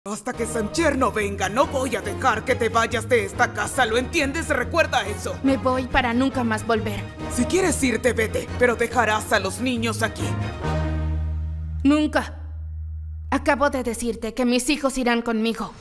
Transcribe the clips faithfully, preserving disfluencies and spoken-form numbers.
Hasta que Samcher no venga, no voy a dejar que te vayas de esta casa, ¿lo entiendes? Recuerda eso. Me voy para nunca más volver. Si quieres irte, vete, pero dejarás a los niños aquí. Nunca. Acabo de decirte que mis hijos irán conmigo.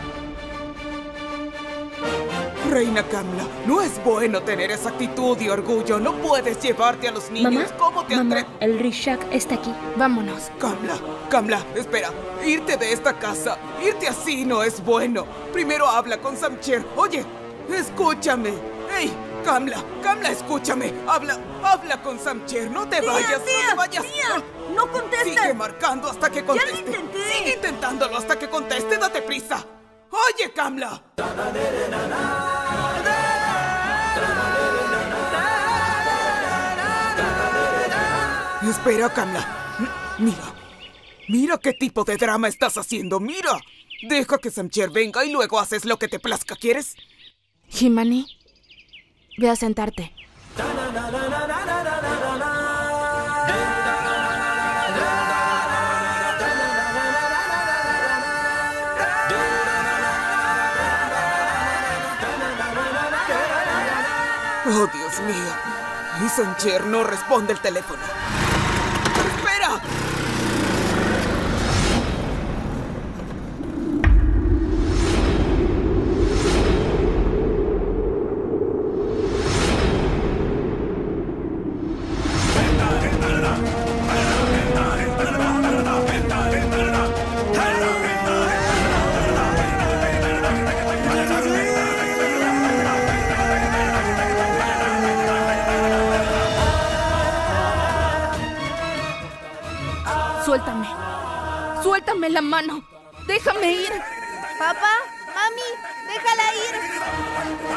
Reina Kamla, no es bueno tener esa actitud y orgullo. No puedes llevarte a los niños. ¿Mamá? ¿Cómo te atreves? Mamá, el Rishak está aquí. Vámonos. Kamla, Kamla, espera. Irte de esta casa, irte así no es bueno. Primero habla con Samcher. Oye, escúchame. ¡Hey! Kamla, Kamla, escúchame. Habla, habla con Samcher. No te Tía, vayas, tía, no te vayas. Tía, no conteste. Sigue marcando hasta que conteste. ¡Ya lo intenté! Sigue intentándolo hasta que conteste. Date prisa. Oye, Kamla. Espera, Kamla. Mira. Mira qué tipo de drama estás haciendo. Mira. Deja que Samcher venga y luego haces lo que te plazca. ¿Quieres? Himani, ve a sentarte. Oh, Dios mío. Y Samcher no responde el teléfono. ¡Espera! Suéltame. Suéltame la mano. Déjame ir. Papá, mami, déjala ir.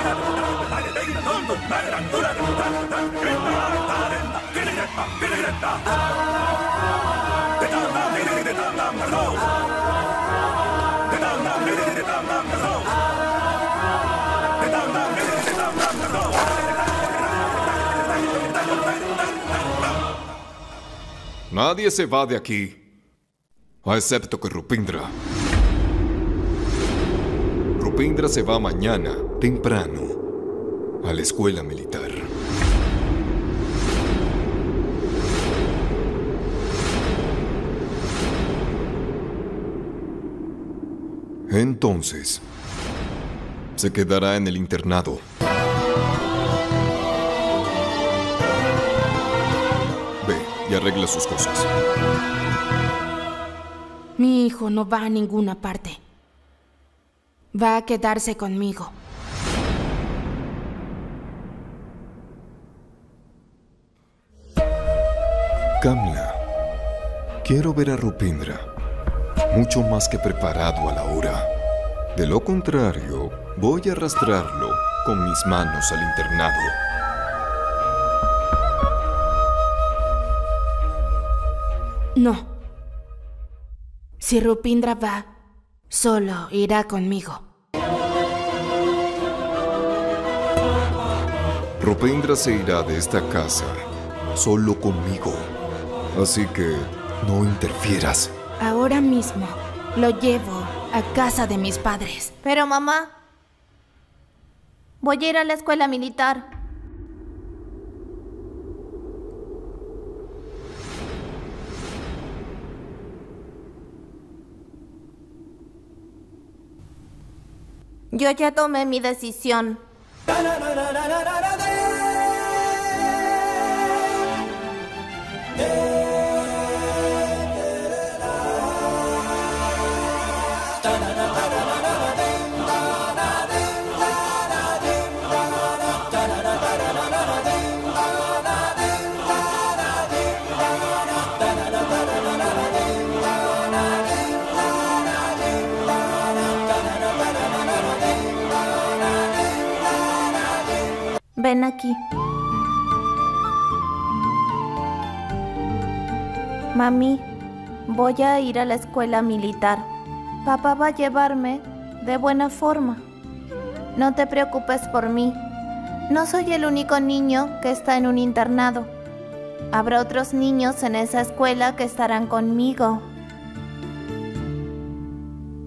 Nadie se va de aquí, excepto que Rupindra. Rupindra se va mañana, temprano, a la escuela militar. Entonces, se quedará en el internado. Ve y arregla sus cosas. Mi hijo no va a ninguna parte. Va a quedarse conmigo. Kamla, quiero ver a Rupindra, mucho más que preparado a la hora. De lo contrario, voy a arrastrarlo con mis manos al internado. No. Si Rupindra va, solo irá conmigo. Rupindra se irá de esta casa solo conmigo. Así que no interfieras. Ahora mismo lo llevo a casa de mis padres. Pero mamá, voy a ir a la escuela militar. Yo ya tomé mi decisión. Ven aquí. Mami, voy a ir a la escuela militar. Papá va a llevarme de buena forma. No te preocupes por mí. No soy el único niño que está en un internado. Habrá otros niños en esa escuela que estarán conmigo.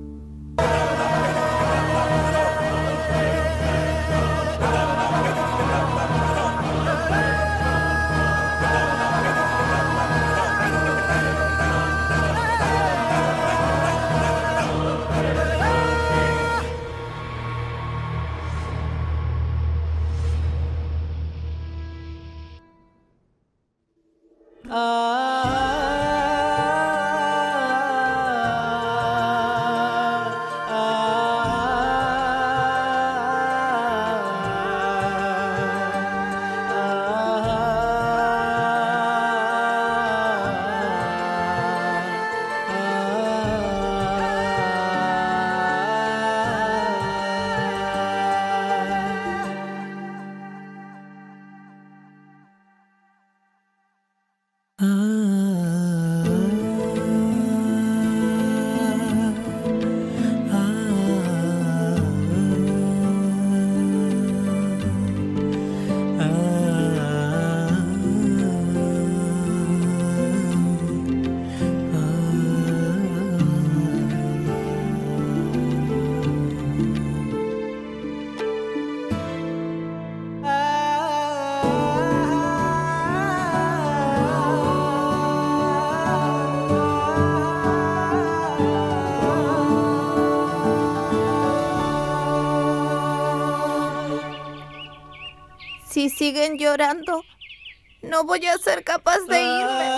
Si siguen llorando, no voy a ser capaz de irme.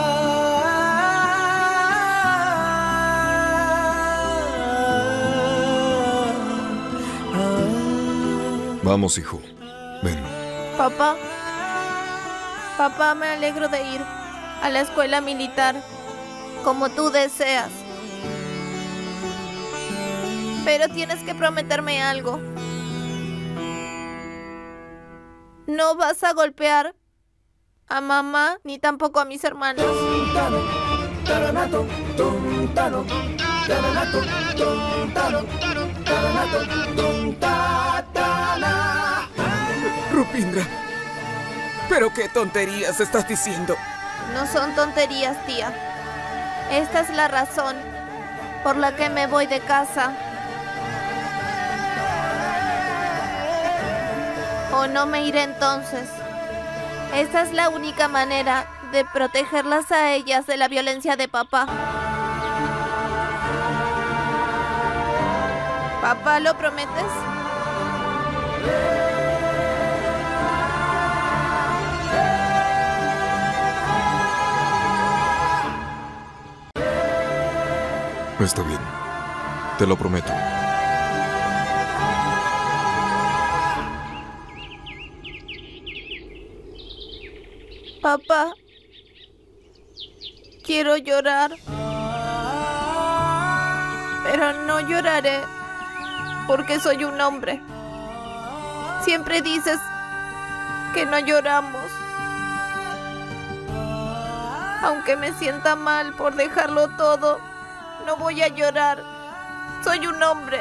Vamos, hijo. Ven. Papá. Papá, me alegro de ir a la escuela militar, como tú deseas. Pero tienes que prometerme algo. No vas a golpear a mamá ni tampoco a mis hermanos. Rupindra, ¿pero qué tonterías estás diciendo? No son tonterías, tía. Esta es la razón por la que me voy de casa. O no me iré entonces. Esta es la única manera de protegerlas a ellas de la violencia de papá. ¿Papá, lo prometes? Está bien. Te lo prometo. Papá, quiero llorar, pero no lloraré porque soy un hombre. Siempre dices que no lloramos. Aunque me sienta mal por dejarlo todo, no voy a llorar. Soy un hombre.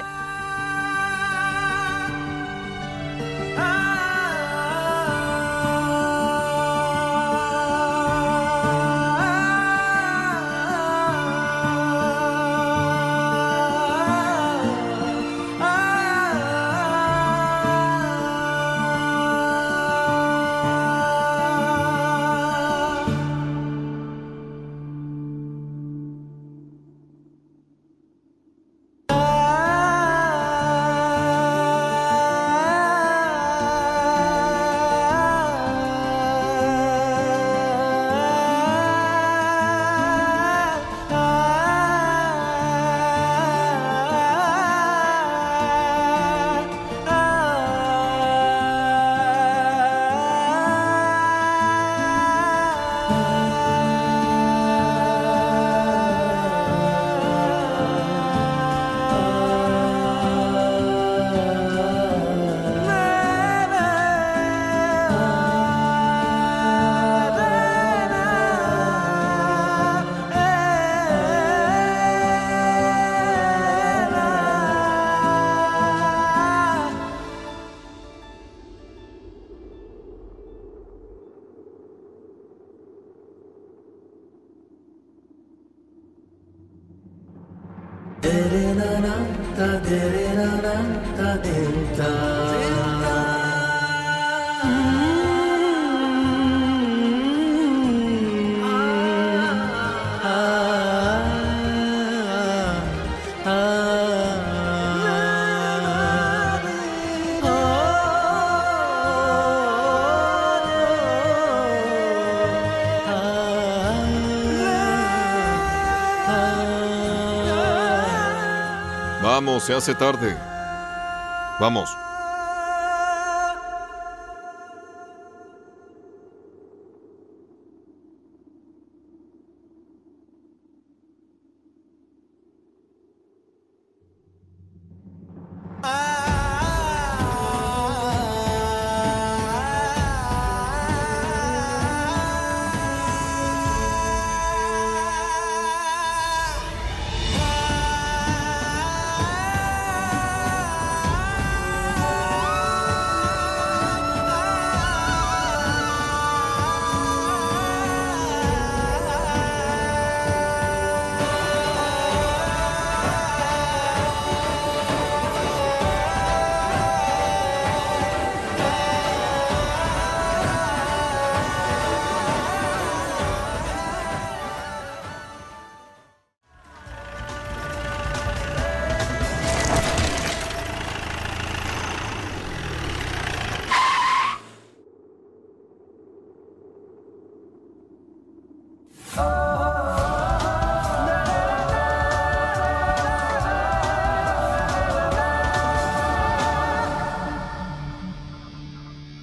Vamos, se hace tarde. Vamos.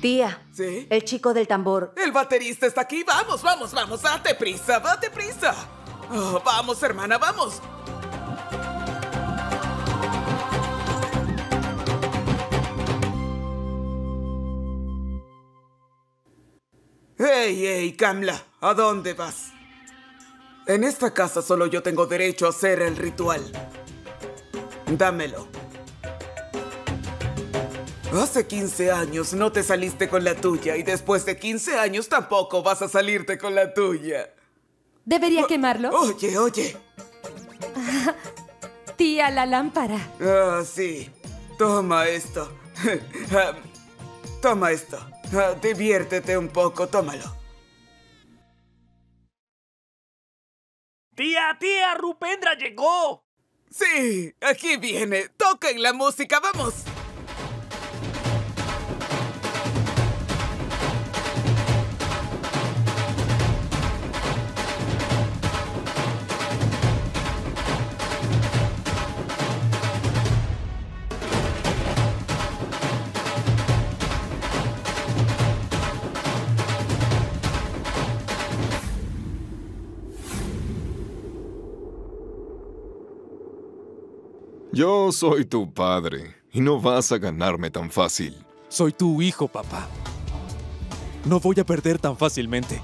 Tía. ¿Sí? El chico del tambor. El baterista está aquí. Vamos, vamos, vamos. Date prisa, date prisa. Oh, vamos, hermana, vamos. Hey, hey, Kamla, ¿a dónde vas? En esta casa solo yo tengo derecho a hacer el ritual. Dámelo. Hace quince años no te saliste con la tuya y después de quince años tampoco vas a salirte con la tuya. ¿Debería quemarlo? Oye, oye. Tía, la lámpara. Ah, sí. Toma esto. Ah, toma esto. Ah, diviértete un poco, tómalo. ¡Tía, tía! ¡Rupendra llegó! Sí, aquí viene. Toquen la música, vamos. Yo soy tu padre y no vas a ganarme tan fácil. Soy tu hijo, papá. No voy a perder tan fácilmente.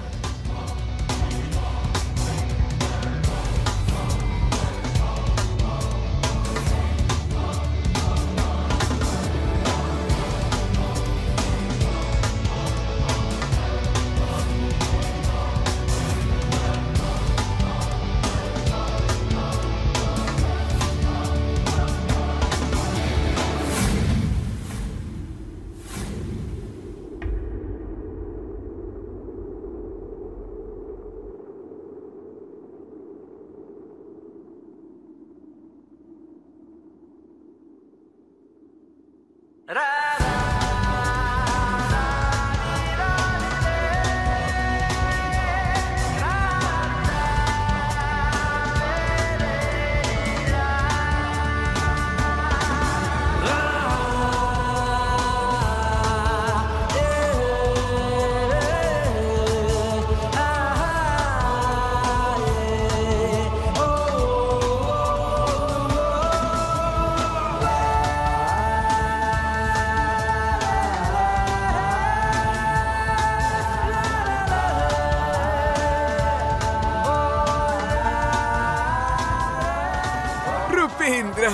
Rupendra.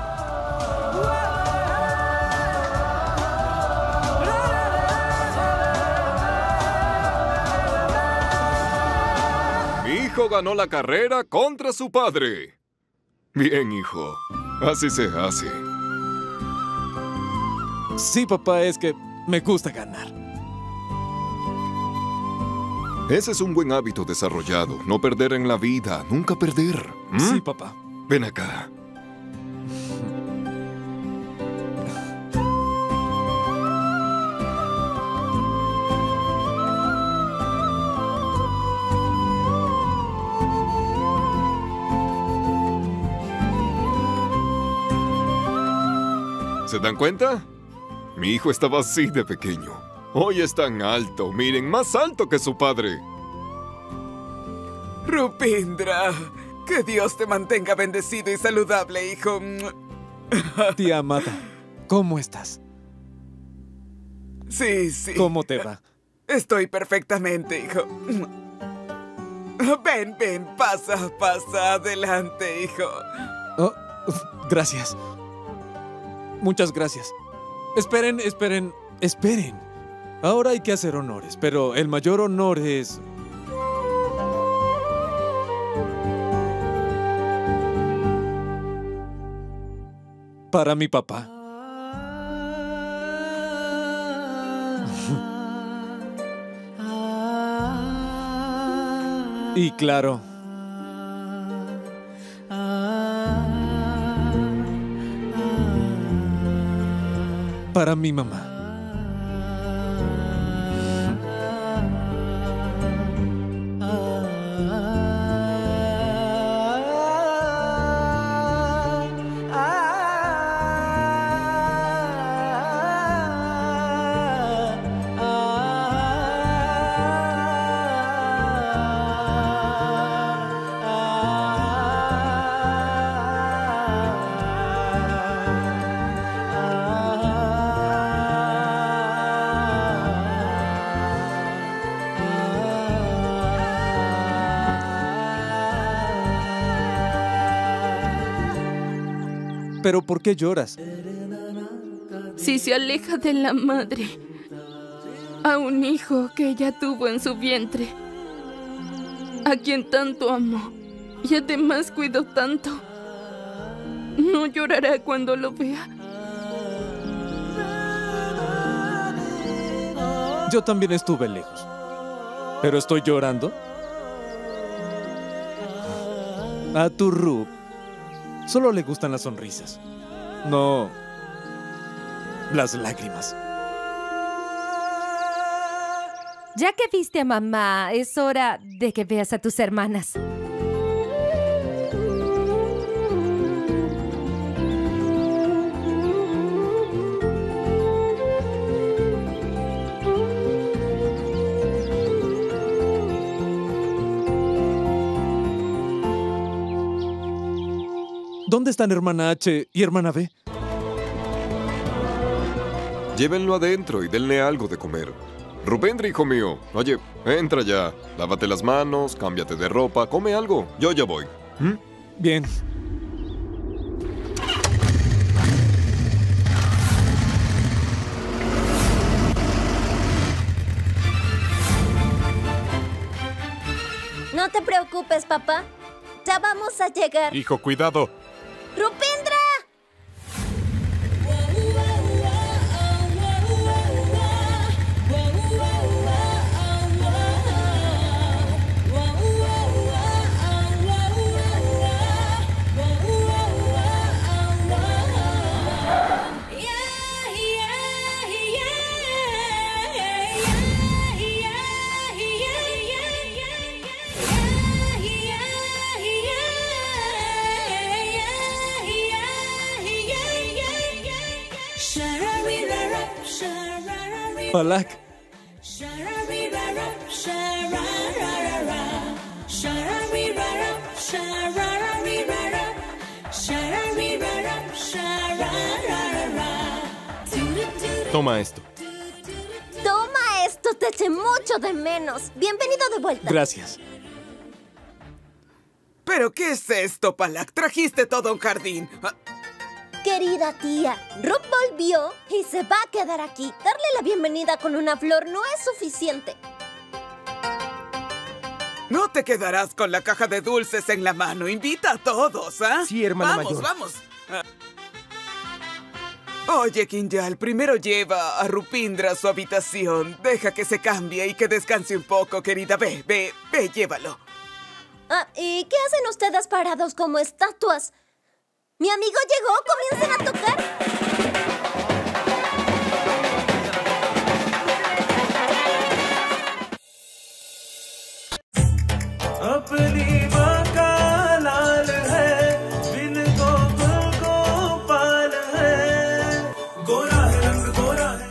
Mi hijo ganó la carrera contra su padre. Bien, hijo. Así se hace. Sí, papá, es que me gusta ganar. Ese es un buen hábito desarrollado. No perder en la vida. Nunca perder. ¿Mm? Sí, papá. Ven acá. ¿Se dan cuenta? Mi hijo estaba así de pequeño. Hoy es tan alto. Miren, más alto que su padre. Rupendra. Que Dios te mantenga bendecido y saludable, hijo. Tía Amada, ¿cómo estás? Sí, sí. ¿Cómo te va? Estoy perfectamente, hijo. Ven, ven, pasa, pasa, adelante, hijo. Oh, gracias. Muchas gracias. Esperen, esperen, esperen. Ahora hay que hacer honores, pero el mayor honor es... para mi papá. Y claro, para mi mamá. ¿Pero por qué lloras? Si se aleja de la madre, a un hijo que ella tuvo en su vientre, a quien tanto amó y además cuidó tanto, no llorará cuando lo vea. Yo también estuve lejos. ¿Pero estoy llorando? A tu Rup solo le gustan las sonrisas, no las lágrimas. Ya que viste a mamá, es hora de que veas a tus hermanas. ¿Dónde están hermana H y hermana B? Llévenlo adentro y denle algo de comer. Rupendra, hijo mío. Oye, entra ya. Lávate las manos, cámbiate de ropa, come algo. Yo ya voy. ¿Mm? Bien. No te preocupes, papá. Ya vamos a llegar. Hijo, cuidado. ¡Rupendra! Palak. Toma esto. Toma esto, te eché mucho de menos. Bienvenido de vuelta. Gracias. ¿Pero qué es esto, Palak? Trajiste todo un jardín. Ah, Querida tía, Rup volvió y se va a quedar aquí. Darle la bienvenida con una flor no es suficiente. no te quedarás con la caja de dulces en la mano. Invita a todos, ¿ah? Sí, hermana vamos, mayor. Vamos, vamos. Oye, Kinjal, primero lleva a Rupindra a su habitación. Deja que se cambie y que descanse un poco, querida. Ve, ve, ve, llévalo. Ah, ¿y qué hacen ustedes parados como estatuas? ¡Mi amigo llegó! ¡Comiencen a tocar! अपनी